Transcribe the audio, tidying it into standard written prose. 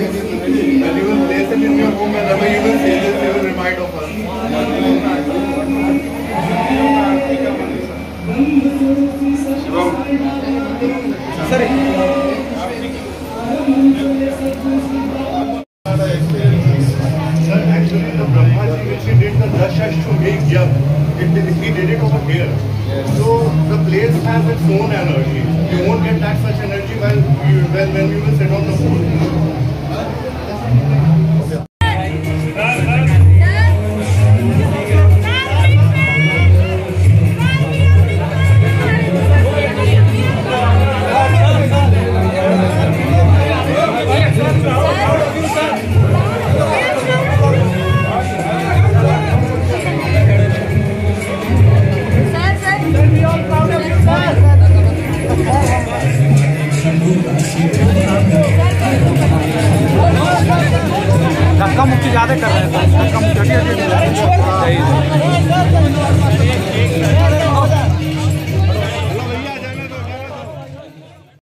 When you will place it in your home, whenever you will say this, you will remind of us. Sivan. Sir, actually the Brahmaji which he did the Dashash to make young, he did it over here. So the place has its own energy. You won't get that such energy when you will sit on the floor. धक्का मुक्की ज़्यादा कर रहे हैं, धक्का मुक्की